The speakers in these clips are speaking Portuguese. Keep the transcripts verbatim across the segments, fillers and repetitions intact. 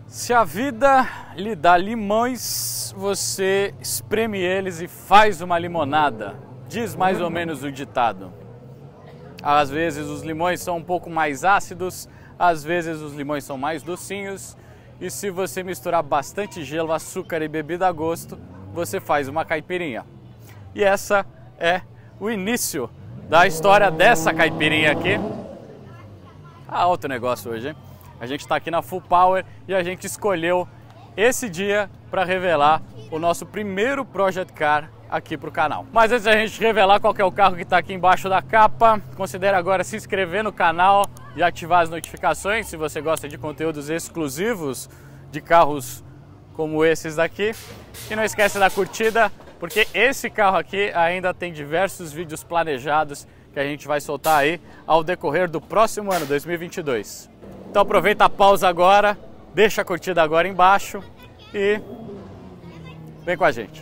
Se a vida lhe dá limões, você espreme eles e faz uma limonada. Diz mais ou menos o ditado. Às vezes os limões são um pouco mais ácidos, às vezes os limões são mais docinhos. E se você misturar bastante gelo, açúcar e bebida a gosto, você faz uma caipirinha. E essa é o início da história dessa caipirinha aqui. Ah, outro negócio hoje, hein? A gente está aqui na Full Power e a gente escolheu esse dia para revelar o nosso primeiro Project Car aqui para o canal. Mas antes da gente revelar qual que é o carro que está aqui embaixo da capa, considere agora se inscrever no canal e ativar as notificações se você gosta de conteúdos exclusivos de carros como esses daqui. E não esquece da curtida, porque esse carro aqui ainda tem diversos vídeos planejados que a gente vai soltar aí ao decorrer do próximo ano, dois mil e vinte e dois. Então aproveita a pausa agora, deixa a curtida agora embaixo e vem com a gente.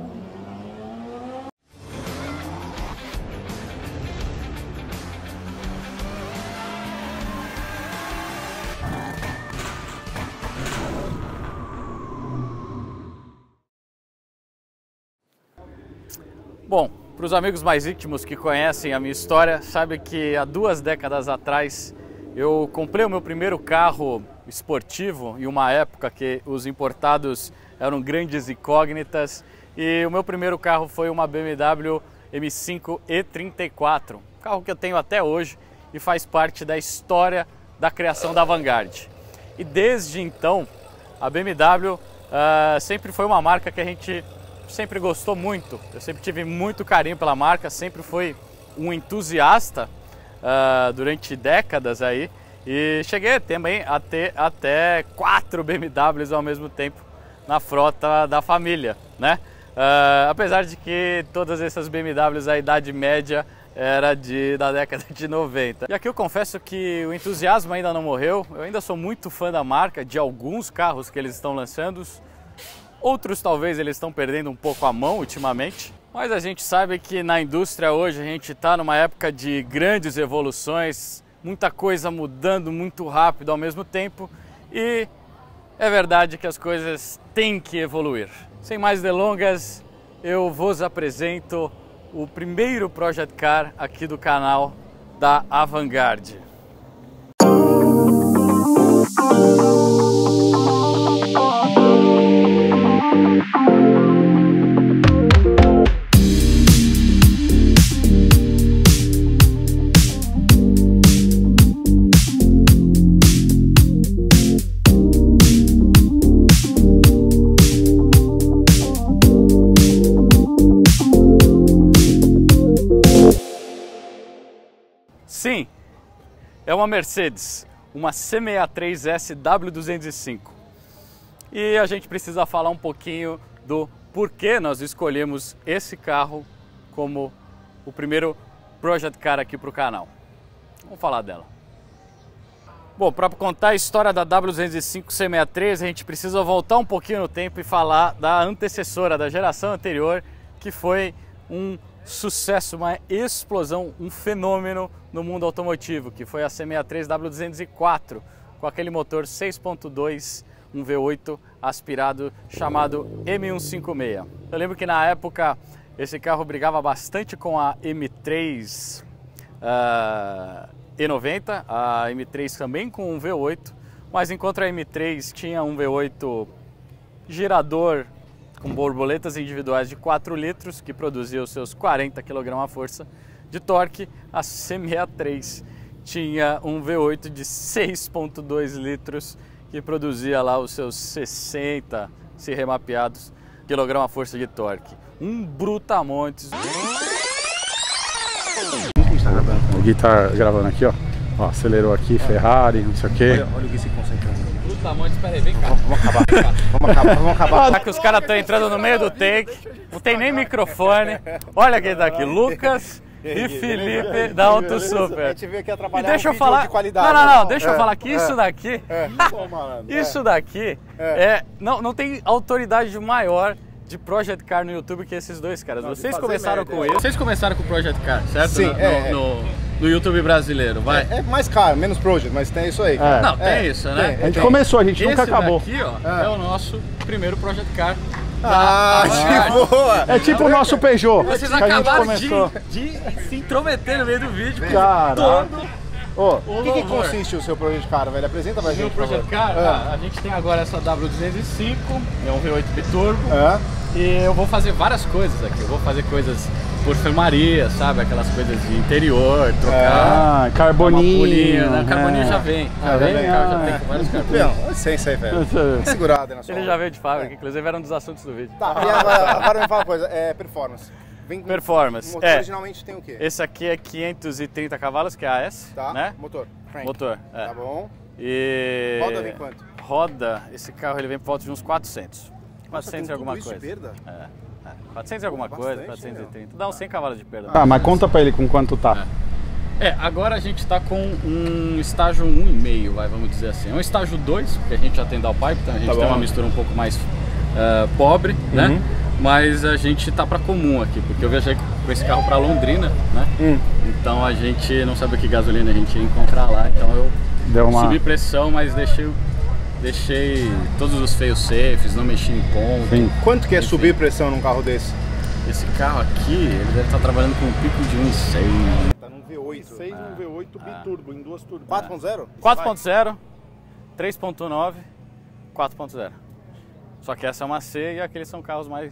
Bom, para os amigos mais íntimos que conhecem a minha história, sabem que há duas décadas atrás eu comprei o meu primeiro carro esportivo em uma época que os importados eram grandes incógnitas, e o meu primeiro carro foi uma B M W M cinco E trinta e quatro, carro que eu tenho até hoje e faz parte da história da criação da Vanguard. E desde então a B M W uh, sempre foi uma marca que a gente sempre gostou muito. Eu sempre tive muito carinho pela marca, sempre fui um entusiasta uh, durante décadas aí, e cheguei também a ter até quatro B M Ws ao mesmo tempo na frota da família, né? Uh, apesar de que todas essas B M Ws, a idade média era de, da década de noventa. E aqui eu confesso que o entusiasmo ainda não morreu, eu ainda sou muito fã da marca, de alguns carros que eles estão lançando. Outros talvez eles estão perdendo um pouco a mão ultimamente, mas a gente sabe que na indústria hoje a gente está numa época de grandes evoluções, muita coisa mudando muito rápido ao mesmo tempo, e é verdade que as coisas têm que evoluir. Sem mais delongas, eu vos apresento o primeiro Project Car aqui do canal da Vanguard. Sim, é uma Mercedes, uma C sessenta e três S W duzentos e cinco. E a gente precisa falar um pouquinho do porquê nós escolhemos esse carro como o primeiro Project Car aqui para o canal. Vamos falar dela. Bom, para contar a história da W duzentos e cinco C sessenta e três, a gente precisa voltar um pouquinho no tempo e falar da antecessora, da geração anterior, que foi um sucesso, uma explosão, um fenômeno no mundo automotivo, que foi a C sessenta e três W duzentos e quatro, com aquele motor seis ponto dois, um V oito aspirado chamado M cento e cinquenta e seis. Eu lembro que na época esse carro brigava bastante com a M três uh, E noventa, a M três também com um V oito, mas enquanto a M três tinha um V oito girador com borboletas individuais de quatro litros, que produzia os seus quarenta quilos-força de torque, a C sessenta e três tinha um V oito de seis ponto dois litros, que produzia lá os seus sessenta, se remapeados, quilograma-força de torque. Um brutamontes. O Gui tá gravando aqui, ó. Ó, acelerou aqui, Ferrari, não sei o quê. Olha, olha o Gui se concentrando. Brutamontes, peraí, vem cá. Vamos acabar, vamos acabar, vamos acabar. Já que os caras estão entrando no meio do take, não tem nem microfone. Olha quem tá aqui, Lucas e Felipe da Auto Super. A gente veio aqui a trabalhar e deixa um eu vídeo falar, de qualidade. Não, não, não, deixa é, eu falar que é, isso daqui, é. Pô, malandro, isso é. daqui, é. é, não, não tem autoridade maior de Project Car no YouTube que esses dois caras. Não, Vocês fazer começaram merda, com é. isso. Vocês começaram com o Project Car, certo? Sim, no, é, no, do YouTube brasileiro, vai. É, é mais caro, menos project, mas tem isso aí. É. Não, tem É, isso, né? tem. A gente começou, a gente Esse nunca acabou. daqui, ó, Ah. é o nosso primeiro Project Car. Ah, que boa! É tipo o nosso Peugeot, Vocês que a gente acabaram começou. de, de se intrometer no meio do vídeo. com Caraca. todo Ô, o o que, que louvor. consiste o seu project car, velho? Apresenta pra O meu gente, por Project favor. Car, Ah. ah, a gente tem agora essa W duzentos e cinco, é um V oito biturbo. Ah. E eu vou fazer várias coisas aqui. Eu vou fazer coisas por enfermaria, sabe? Aquelas coisas de interior, trocar. Ah, uma carboninho. polinha, né? Carboninho é. já vem. Já Já vem, vem? o carro já Ah. tem com vários carboninhos. Leão, dá licença aí, velho. Tá segurado aí na sua Ele mão. já veio de fábrica, inclusive era um dos assuntos do vídeo. Tá, e agora, agora me fala uma coisa, é performance. Vem com Performance. O motor É. originalmente tem o quê? Esse aqui é quinhentos e trinta cavalos, que é a S, Tá, né? motor. Crank. Motor, é. Tá bom. E... Roda vem quanto? Roda, esse carro ele vem por volta de uns quatrocentos. Nossa, quatrocentos tem e alguma tudo isso de coisa. perda? É, é. quatrocentos e alguma Bastante, coisa, quatrocentos e trinta. Dá uns cem cavalos de perda. Tá, mas conta pra ele com quanto tá. É, agora a gente tá com um estágio um vírgula cinco, vai, vamos dizer assim. É um estágio dois, porque a gente já tem downpipe, então a gente Tá tem bom. uma mistura um pouco mais uh, pobre, né? Uhum. Mas a gente tá pra comum aqui, porque eu viajei com esse carro pra Londrina, né? Hum. Então a gente não sabe que gasolina a gente ia encontrar lá, então eu Deu uma... subi pressão, mas deixei, deixei todos os fail safes, não mexi em ponto. Sim. Quanto que é subir pressão num carro desse? Esse carro aqui, ele deve estar trabalhando com um pico de um vírgula seis. Tá num V oito. seis no V oito biturbo, em duas turbos. quatro ponto zero? quatro ponto zero, três ponto nove, quatro ponto zero. Só que essa é uma C e aqueles são carros mais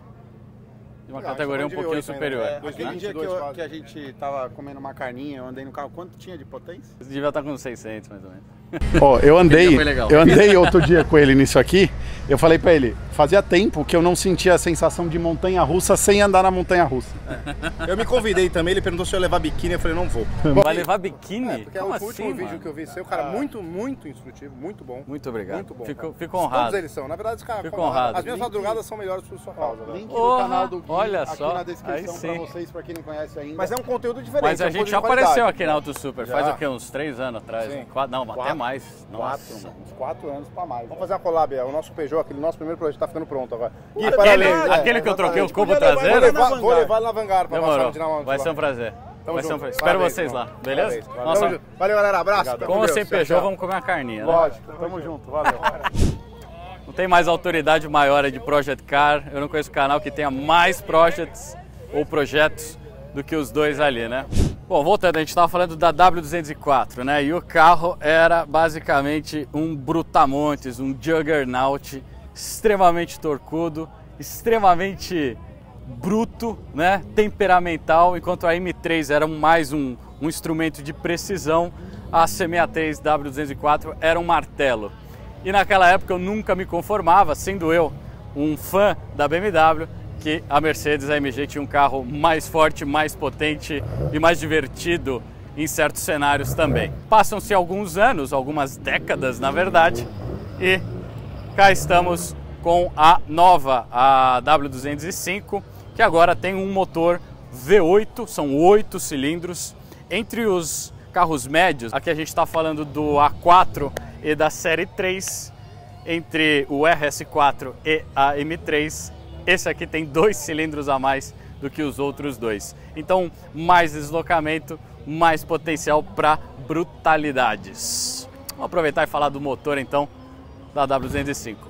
de uma Ah, categoria um chamando de pouquinho V oito superior. ainda, é. né? Aquele dia que, vinte e dois eu- quase. que a gente tava comendo uma carninha, eu andei no carro, quanto tinha de potência? Você devia estar com uns seiscentos mais ou menos. Ó, eu andei, Aquele dia foi legal. eu andei outro dia com ele nisso aqui. Eu falei pra ele, fazia tempo que eu não sentia a sensação de montanha-russa sem andar na montanha-russa. Eu me convidei também, ele perguntou se eu ia levar biquíni, eu falei, não vou. Vai levar biquíni? É, porque é o Como último assim, vídeo mano? que eu vi seu, cara, muito, muito instrutivo, muito bom. Muito obrigado. Muito bom. Fico, cara. fico honrado. Todos eles são. Na verdade, os caras. Fico como- honrado. As minhas Link- madrugadas são melhores por sua causa, velho. Link Porra, no canal do Gui, olha aqui só, na aí descrição pra sim. vocês, pra quem não conhece ainda. Mas é um conteúdo diferente. Mas é a um gente conteúdo já de qualidade. apareceu aqui na Auto Super, faz Já. o quê? Uns três anos atrás? Sim. Quatro, não, até Quatro. mais. Quatro, Nossa. mano, uns quatro anos pra mais. Vamos fazer uma collab, é, o nosso Peugeot, aquele nosso primeiro projeto tá ficando pronto agora. Gui, Aquele, parabéns, é, aquele que eu troquei o exatamente. cubo Podia levar Vou traseiro? ele levar, na vou Vanguard. levar ele na Vanguard pra Demorou. passar no Dinamarca. Vai ser um prazer. Tamo Vai ser um junto. prazer. Espero Parabéns, vocês lá, irmão. beleza? Parabéns. Nossa, Tamo junto. Valeu, galera. Abraço. Fica com ou Deus. sem Tchau, Peugeot, tchau. vamos comer uma carninha, né? Lógico. Tamo junto. Valeu. Não tem mais autoridade maior de Project Car. Eu não conheço canal que tenha mais projects ou projetos do que os dois ali, né? Bom, voltando, a gente estava falando da W duzentos e quatro, né? E o carro era basicamente um brutamontes, um juggernaut extremamente torcudo, extremamente bruto, né? Temperamental, enquanto a M três era mais um, um instrumento de precisão, a C sessenta e três W duzentos e quatro era um martelo. E naquela época eu nunca me conformava, sendo eu um fã da B M W, que a Mercedes A M G tinha um carro mais forte, mais potente e mais divertido em certos cenários também. Passam-se alguns anos, algumas décadas na verdade, e cá estamos com a nova, a W duzentos e cinco, que agora tem um motor V oito, são oito cilindros. Entre os carros médios, aqui a gente está falando do A quatro e da série três, entre o R S quatro e a M três, esse aqui tem dois cilindros a mais do que os outros dois. Então, mais deslocamento, mais potencial para brutalidades. Vamos aproveitar e falar do motor então da W duzentos e cinco.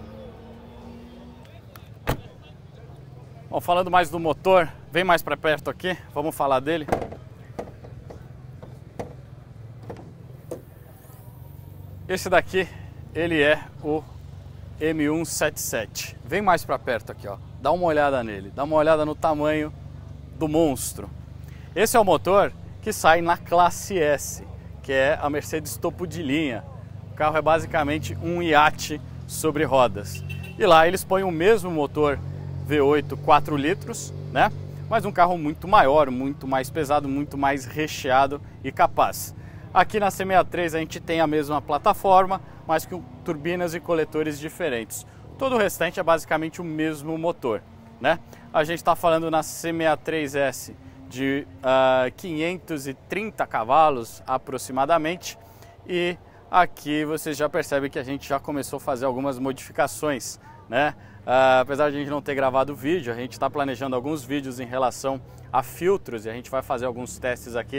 Bom, falando mais do motor, vem mais para perto aqui, vamos falar dele. Esse daqui, ele é o M cento e setenta e sete. Vem mais para perto aqui, ó. Dá uma olhada nele, dá uma olhada no tamanho do monstro. Esse é o motor que sai na classe S, que é a Mercedes topo de linha. O carro é basicamente um iate sobre rodas. E lá eles põem o mesmo motor V oito quatro litros, né? Mas um carro muito maior, muito mais pesado, muito mais recheado e capaz. Aqui na C sessenta e três a gente tem a mesma plataforma, mas com turbinas e coletores diferentes. Todo o restante é basicamente o mesmo motor, né? A gente está falando na C sessenta e três S de uh, quinhentos e trinta cavalos aproximadamente, e aqui vocês já percebem que a gente já começou a fazer algumas modificações, né? Uh, apesar de a gente não ter gravado o vídeo, a gente está planejando alguns vídeos em relação a filtros e a gente vai fazer alguns testes aqui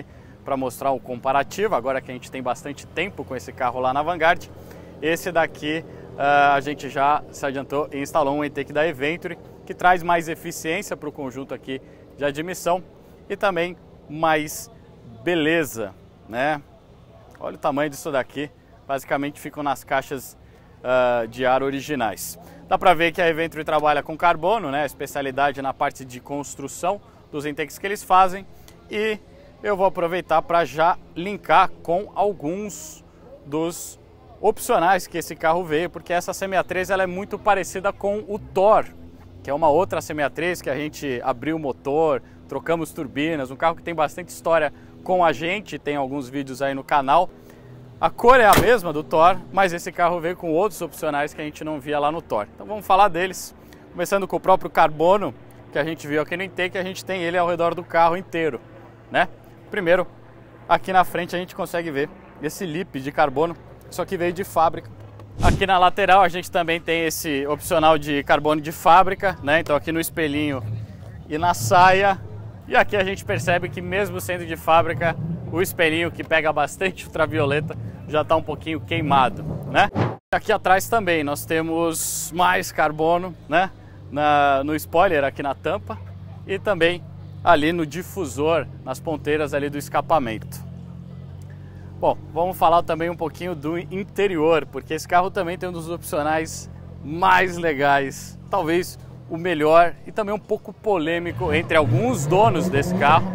para mostrar o comparativo, agora que a gente tem bastante tempo com esse carro lá na Vanguard. Esse daqui uh, a gente já se adiantou e instalou um intake da Eventure, que traz mais eficiência para o conjunto aqui de admissão e também mais beleza, né? Olha o tamanho disso daqui, basicamente ficam nas caixas uh, de ar originais. Dá para ver que a Eventure trabalha com carbono, né? Especialidade na parte de construção dos intakes que eles fazem, e eu vou aproveitar para já linkar com alguns dos opcionais que esse carro veio, porque essa C sessenta e três ela é muito parecida com o Thor, que é uma outra C sessenta e três que a gente abriu o motor, trocamos turbinas, um carro que tem bastante história com a gente, tem alguns vídeos aí no canal. A cor é a mesma do Thor, mas esse carro veio com outros opcionais que a gente não via lá no Thor. Então vamos falar deles, começando com o próprio carbono, que a gente viu aqui no intake, a gente tem ele ao redor do carro inteiro, né? Primeiro, aqui na frente a gente consegue ver esse lip de carbono, isso aqui veio de fábrica. Aqui na lateral a gente também tem esse opcional de carbono de fábrica, né? Então aqui no espelhinho e na saia. E aqui a gente percebe que mesmo sendo de fábrica, o espelhinho, que pega bastante ultravioleta, já está um pouquinho queimado, né? Aqui atrás também nós temos mais carbono, né? Na, no spoiler aqui na tampa e também ali no difusor, nas ponteiras ali do escapamento. Bom, vamos falar também um pouquinho do interior, porque esse carro também tem um dos opcionais mais legais, talvez o melhor e também um pouco polêmico entre alguns donos desse carro,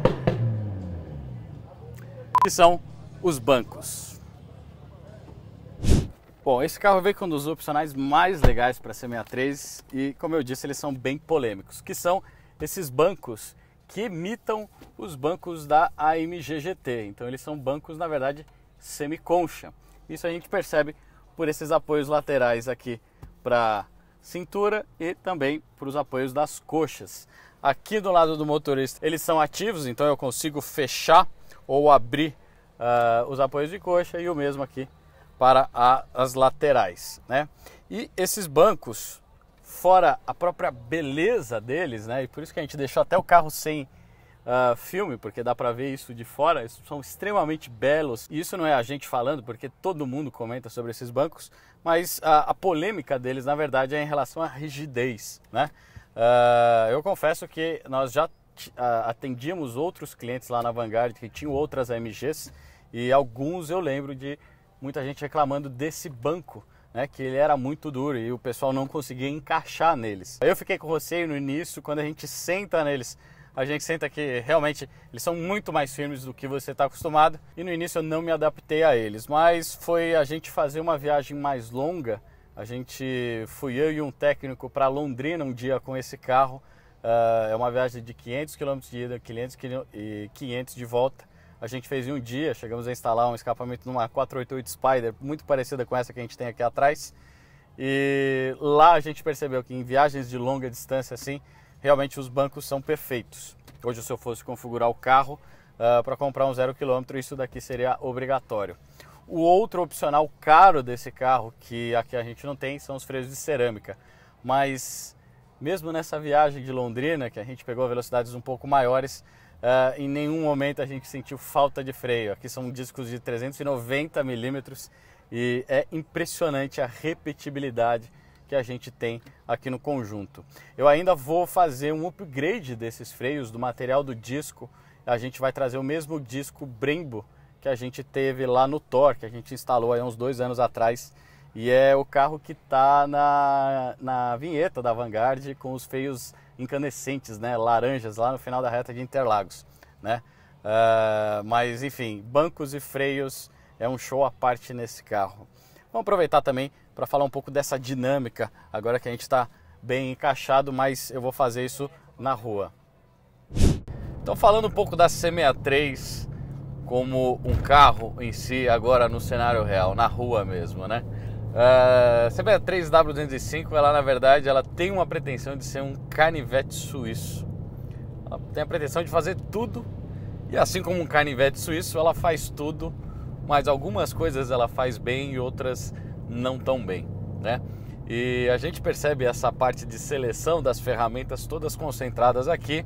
que são os bancos. Bom, esse carro veio com um dos opcionais mais legais para a C sessenta e três e, como eu disse, eles são bem polêmicos, que são esses bancos que imitam os bancos da A M G G T. Então eles são bancos, na verdade, semi-concha. Isso a gente percebe por esses apoios laterais aqui para cintura e também para os apoios das coxas. Aqui do lado do motorista eles são ativos, então eu consigo fechar ou abrir uh, os apoios de coxa, e o mesmo aqui para a, as laterais, né? E esses bancos, fora a própria beleza deles, né? E por isso que a gente deixou até o carro sem uh, filme, porque dá para ver isso de fora. Eles são extremamente belos, e isso não é a gente falando, porque todo mundo comenta sobre esses bancos, mas a, a polêmica deles, na verdade, é em relação à rigidez, né? Uh, eu confesso que nós já uh, atendíamos outros clientes lá na Vanguard que tinham outras A M Gs, e alguns eu lembro de muita gente reclamando desse banco, né, que ele era muito duro e o pessoal não conseguia encaixar neles. Eu fiquei com receio no início. Quando a gente senta neles, a gente senta que realmente eles são muito mais firmes do que você está acostumado, e no início eu não me adaptei a eles, mas foi a gente fazer uma viagem mais longa. A gente fui eu e um técnico para Londrina um dia com esse carro. Uh, é uma viagem de quinhentos quilômetros de ida e quinhentos de volta. A gente fez em um dia, chegamos a instalar um escapamento numa quatrocentos e oitenta e oito Spider, muito parecida com essa que a gente tem aqui atrás. E lá a gente percebeu que em viagens de longa distância assim, realmente os bancos são perfeitos. Hoje, se eu fosse configurar o carro uh, para comprar um zero quilômetro, isso daqui seria obrigatório. O outro opcional caro desse carro, que aqui a gente não tem, são os freios de cerâmica. Mas mesmo nessa viagem de Londrina, que a gente pegou velocidades um pouco maiores, Uh, em nenhum momento a gente sentiu falta de freio. Aqui são discos de trezentos e noventa milímetros e é impressionante a repetibilidade que a gente tem aqui no conjunto. Eu ainda vou fazer um upgrade desses freios, do material do disco. A gente vai trazer o mesmo disco Brembo que a gente teve lá no Thor, que a gente instalou há uns dois anos atrás. E é o carro que está na, na vinheta da Vanguard com os freios incandescentes, né, laranjas, lá no final da reta de Interlagos, né? Uh, mas enfim, bancos e freios é um show à parte nesse carro. Vamos aproveitar também para falar um pouco dessa dinâmica, agora que a gente está bem encaixado, mas eu vou fazer isso na rua. Então, falando um pouco da C sessenta e três como um carro em si, agora no cenário real, na rua mesmo, né? A C sessenta e três W duzentos e cinco, ela na verdade ela tem uma pretensão de ser um canivete suíço. Ela tem a pretensão de fazer tudo, e assim como um canivete suíço, ela faz tudo, mas algumas coisas ela faz bem e outras não tão bem, né? E a gente percebe essa parte de seleção das ferramentas todas concentradas aqui,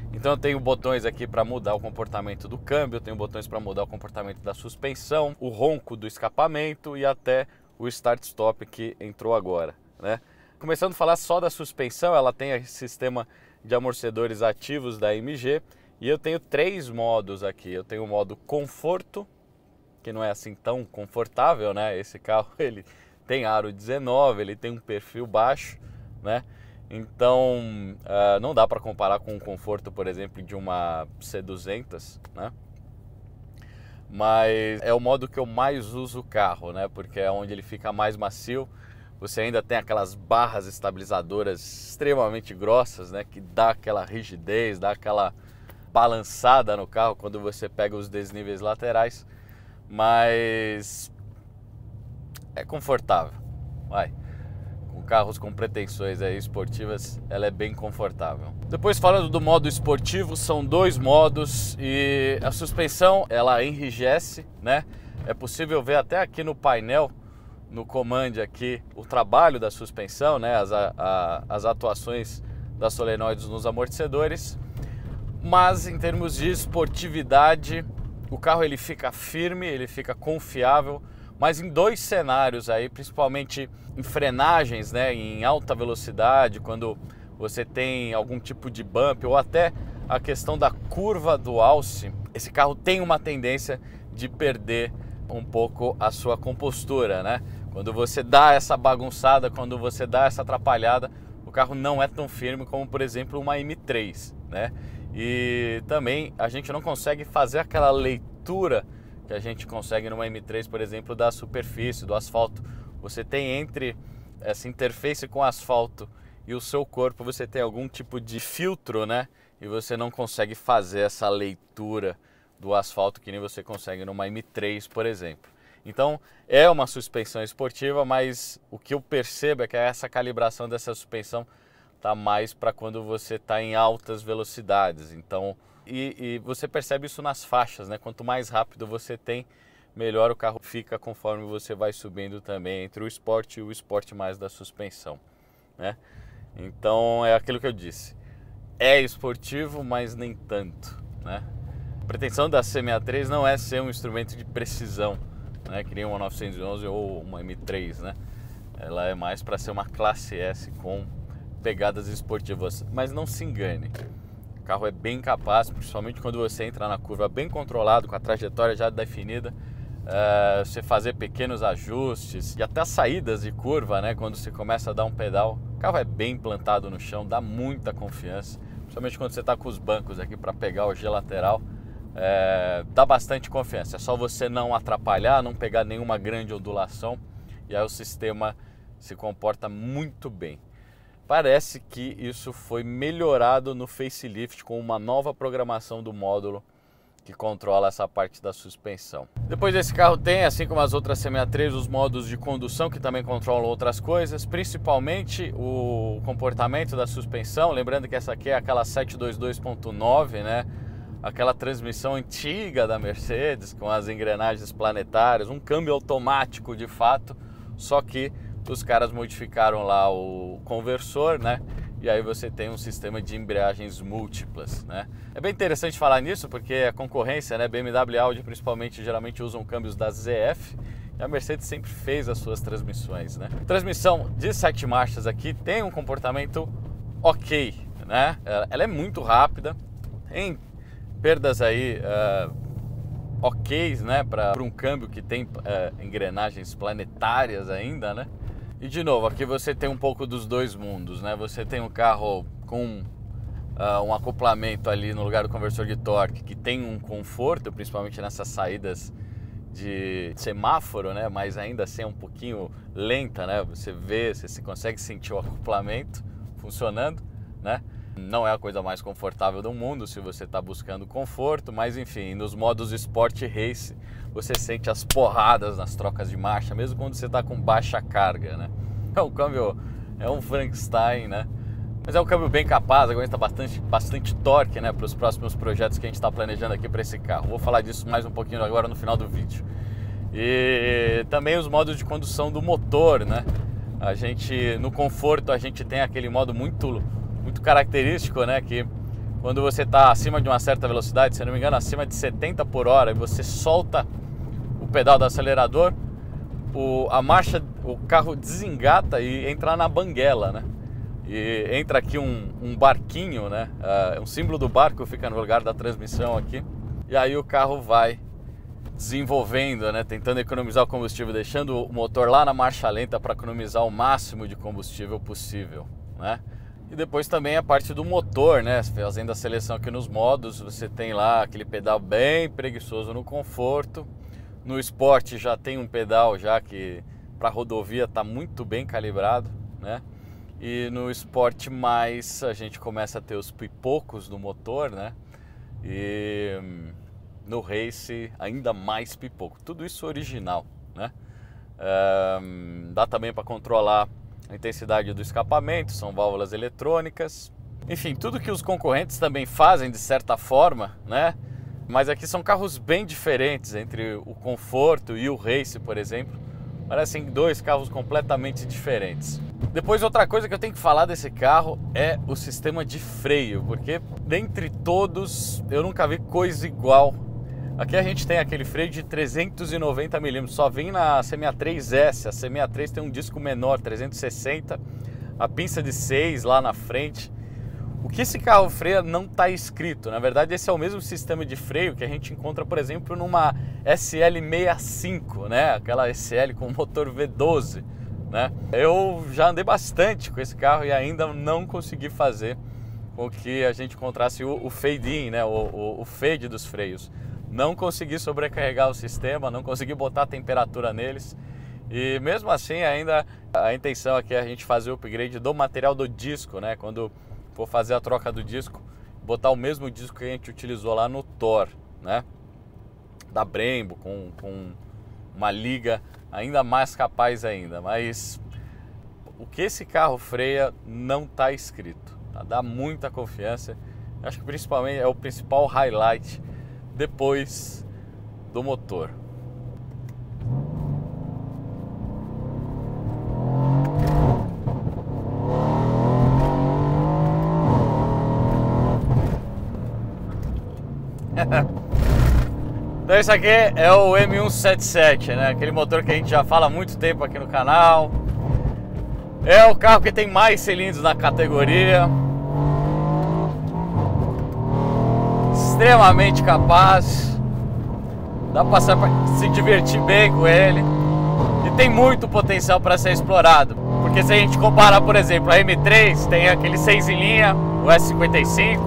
Então eu tenho botões aqui para mudar o comportamento do câmbio, eu tenho botões para mudar o comportamento da suspensão, o ronco do escapamento e até o start-stop que entrou agora, né? Começando a falar só da suspensão, ela tem esse sistema de amortecedores ativos da M G e eu tenho três modos aqui. Eu tenho o modo conforto, que não é assim tão confortável, né? Esse carro ele tem aro dezenove, ele tem um perfil baixo, né? Então uh, não dá para comparar com o conforto, por exemplo, de uma C duzentos, né? Mas é o modo que eu mais uso o carro, né? Porque é onde ele fica mais macio. Você ainda tem aquelas barras estabilizadoras extremamente grossas, né? Que dá aquela rigidez, dá aquela balançada no carro quando você pega os desníveis laterais. Mas é confortável, vai. Com carros com pretensões aí esportivas, ela é bem confortável. Depois, falando do modo esportivo, são dois modos e a suspensão ela enrijece, né? É possível ver até aqui no painel, no comando aqui, o trabalho da suspensão, né? As, a, as atuações das solenoides nos amortecedores. Mas em termos de esportividade, o carro ele fica firme, ele fica confiável. Mas em dois cenários aí, principalmente em frenagens, né, em alta velocidade, quando você tem algum tipo de bump ou até a questão da curva do alce, esse carro tem uma tendência de perder um pouco a sua compostura, né? Quando você dá essa bagunçada, quando você dá essa atrapalhada, o carro não é tão firme como, por exemplo, uma M três, né? E também a gente não consegue fazer aquela leitura que a gente consegue numa M três, por exemplo, da superfície, do asfalto. Você tem entre essa interface com o asfalto e o seu corpo, você tem algum tipo de filtro, né? E você não consegue fazer essa leitura do asfalto que nem você consegue numa M três, por exemplo. Então, é uma suspensão esportiva, mas o que eu percebo é que essa calibração dessa suspensão tá mais para quando você está em altas velocidades. Então, E, e você percebe isso nas faixas, né? Quanto mais rápido você tem, melhor o carro fica conforme você vai subindo também entre o Sport e o Sport mais da suspensão, né? Então é aquilo que eu disse, é esportivo, mas nem tanto, né? A pretensão da C sessenta e três não é ser um instrumento de precisão, né? Que nem uma novecentos e onze ou uma M três, né? Ela é mais para ser uma classe S com pegadas esportivas, mas não se engane. O carro é bem capaz, principalmente quando você entra na curva bem controlado, com a trajetória já definida, uh, você fazer pequenos ajustes e até saídas de curva, né? Quando você começa a dar um pedal, o carro é bem plantado no chão, dá muita confiança, principalmente quando você está com os bancos aqui para pegar o G lateral, uh, dá bastante confiança. É só você não atrapalhar, não pegar nenhuma grande ondulação e aí o sistema se comporta muito bem. Parece que isso foi melhorado no facelift com uma nova programação do módulo que controla essa parte da suspensão. Depois desse carro tem, assim como as outras C sessenta e três, os modos de condução que também controlam outras coisas, principalmente o comportamento da suspensão. Lembrando que essa aqui é aquela setecentos e vinte e dois ponto nove, né? Aquela transmissão antiga da Mercedes com as engrenagens planetárias, um câmbio automático de fato, só que os caras modificaram lá o conversor, né? E aí você tem um sistema de embreagens múltiplas, né? É bem interessante falar nisso porque a concorrência, né? B M W e Audi principalmente geralmente usam câmbios da Z F e a Mercedes sempre fez as suas transmissões, né? Transmissão de sete marchas aqui tem um comportamento ok, né? Ela é muito rápida, tem perdas aí uh, ok, né? Para um câmbio que tem uh, engrenagens planetárias ainda, né? E de novo, aqui você tem um pouco dos dois mundos, né? Você tem um carro com uh, um acoplamento ali no lugar do conversor de torque que tem um conforto, principalmente nessas saídas de semáforo, né? Mas ainda assim é um pouquinho lenta, né? Você vê, você consegue sentir o acoplamento funcionando, né? Não é a coisa mais confortável do mundo se você está buscando conforto, mas enfim, nos modos Sport Race você sente as porradas nas trocas de marcha, mesmo quando você está com baixa carga, né? É um câmbio, é um Frankenstein, né? Mas é um câmbio bem capaz, aguenta bastante, bastante torque, né? Para os próximos projetos que a gente está planejando aqui para esse carro. Vou falar disso mais um pouquinho agora no final do vídeo. E também os modos de condução do motor, né? A gente, no conforto, a gente tem aquele modo muito... muito característico, né, que quando você está acima de uma certa velocidade, se não me engano acima de setenta por hora, e você solta o pedal do acelerador, o, a marcha, o carro desengata e entra na banguela, né? E entra aqui um, um barquinho, né? Uh, um símbolo do barco fica no lugar da transmissão aqui. E aí o carro vai desenvolvendo, né? Tentando economizar o combustível, deixando o motor lá na marcha lenta para economizar o máximo de combustível possível, né? E depois também a parte do motor, né? Fazendo a seleção aqui nos modos, você tem lá aquele pedal bem preguiçoso no conforto. No esporte já tem um pedal já que para rodovia está muito bem calibrado, né? E no esporte mais a gente começa a ter os pipocos do motor, né? E no race ainda mais pipoco. Tudo isso original, né? Um, dá também para controlar a intensidade do escapamento, são válvulas eletrônicas. Enfim, tudo que os concorrentes também fazem de certa forma, né? Mas aqui são carros bem diferentes entre o conforto e o race, por exemplo. Parecem dois carros completamente diferentes. Depois, outra coisa que eu tenho que falar desse carro é o sistema de freio, porque dentre todos eu nunca vi coisa igual. Aqui a gente tem aquele freio de trezentos e noventa milímetros, só vem na C sessenta e três S. A C sessenta e três tem um disco menor, trezentos e sessenta, a pinça de seis lá na frente. O que esse carro freia não está escrito. Na verdade, esse é o mesmo sistema de freio que a gente encontra, por exemplo, numa S L sessenta e cinco, né? Aquela S L com motor V doze, né? Eu já andei bastante com esse carro e ainda não consegui fazer com que a gente encontrasse o, o fade-in, né? O, o, o fade dos freios. Não consegui sobrecarregar o sistema, não consegui botar a temperatura neles. E mesmo assim, ainda a intenção aqui é a gente fazer o upgrade do material do disco, né? Quando for fazer a troca do disco, botar o mesmo disco que a gente utilizou lá no Thor, né? Da Brembo, com, com uma liga ainda mais capaz ainda. Mas o que esse carro freia não está escrito, tá? Dá muita confiança. Acho que principalmente é o principal highlight depois do motor. Então esse aqui é o M cento e setenta e sete, né? Aquele motor que a gente já fala há muito tempo aqui no canal. É o carro que tem mais cilindros na categoria. Extremamente capaz. Dá para se divertir bem com ele. E tem muito potencial para ser explorado. Porque se a gente comparar, por exemplo, a M três, tem aquele seis em linha, o S cinquenta e cinco.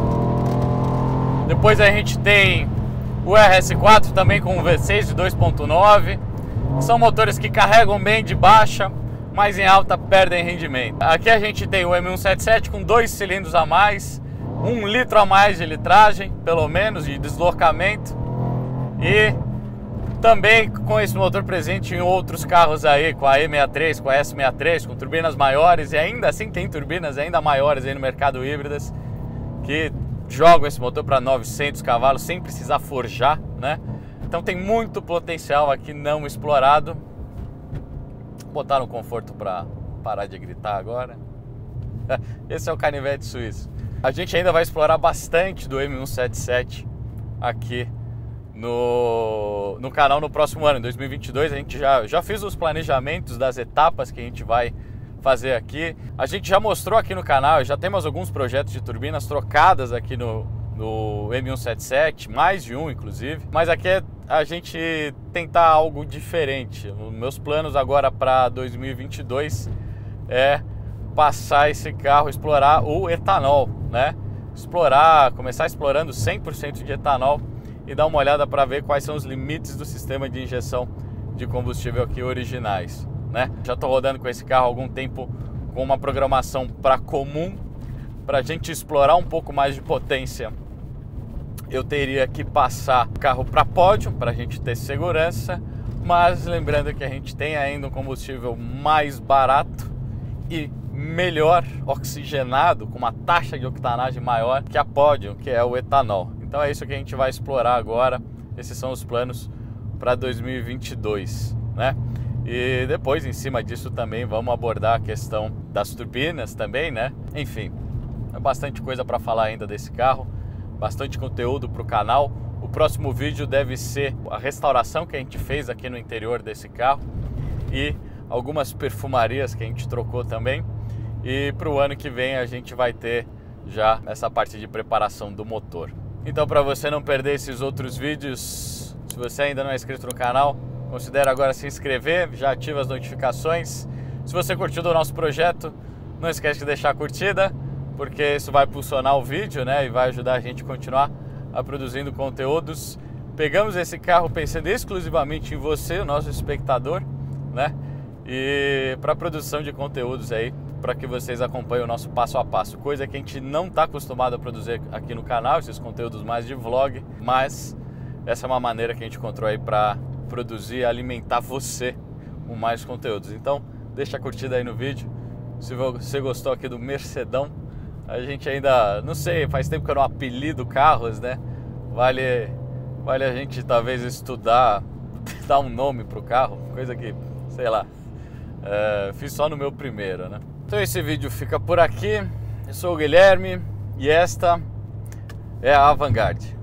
Depois a gente tem o R S quatro também com um V seis de dois ponto nove. São motores que carregam bem de baixa, mas em alta perdem rendimento. Aqui a gente tem o M cento e setenta e sete com dois cilindros a mais, um litro a mais de litragem, pelo menos, de deslocamento. E também com esse motor presente em outros carros aí, com a E sessenta e três, com a S sessenta e três, com turbinas maiores. E ainda assim tem turbinas ainda maiores aí no mercado híbridas, que jogam esse motor para novecentos cavalos sem precisar forjar, né? Então tem muito potencial aqui não explorado. Vou botar no conforto para parar de gritar agora. Esse é o canivete suíço. A gente ainda vai explorar bastante do M cento e setenta e sete aqui no, no canal no próximo ano, em dois mil e vinte e dois. A gente já, já fez os planejamentos das etapas que a gente vai fazer aqui. A gente já mostrou aqui no canal, já temos alguns projetos de turbinas trocadas aqui no, no M cento e setenta e sete, mais de um inclusive, mas aqui é a gente tentar algo diferente. Os meus planos agora para dois mil e vinte e dois é passar esse carro, explorar o etanol, né? Explorar, começar explorando cem por cento de etanol e dar uma olhada para ver quais são os limites do sistema de injeção de combustível aqui originais, né? Já estou rodando com esse carro há algum tempo com uma programação para comum. Para a gente explorar um pouco mais de potência, eu teria que passar o carro para pódio para a gente ter segurança, mas lembrando que a gente tem ainda um combustível mais barato e melhor oxigenado, com uma taxa de octanagem maior que a pódio, que é o etanol. Então é isso que a gente vai explorar agora. Esses são os planos para dois mil e vinte e dois, né? E depois, em cima disso, também vamos abordar a questão das turbinas também, né? Enfim, é bastante coisa para falar ainda desse carro, bastante conteúdo para o canal. O próximo vídeo deve ser a restauração que a gente fez aqui no interior desse carro e algumas perfumarias que a gente trocou também. E para o ano que vem a gente vai ter já essa parte de preparação do motor. Então, para você não perder esses outros vídeos, se você ainda não é inscrito no canal, considere agora se inscrever, já ativa as notificações. Se você curtiu o nosso projeto, não esquece de deixar a curtida, porque isso vai impulsionar o vídeo, né, e vai ajudar a gente a continuar a produzindo conteúdos. Pegamos esse carro pensando exclusivamente em você, o nosso espectador, né, e para produção de conteúdos aí, para que vocês acompanhem o nosso passo a passo, coisa que a gente não está acostumado a produzir aqui no canal, esses conteúdos mais de vlog, mas essa é uma maneira que a gente encontrou aí para produzir e alimentar você com mais conteúdos. Então deixa a curtida aí no vídeo. Se você gostou aqui do Mercedão, a gente ainda, não sei, faz tempo que eu não apelido carros, né? Vale, vale a gente talvez estudar, dar um nome pro carro, coisa que, sei lá, é, fiz só no meu primeiro, né? Então esse vídeo fica por aqui. Eu sou o Guilherme e esta é a Avantgarde.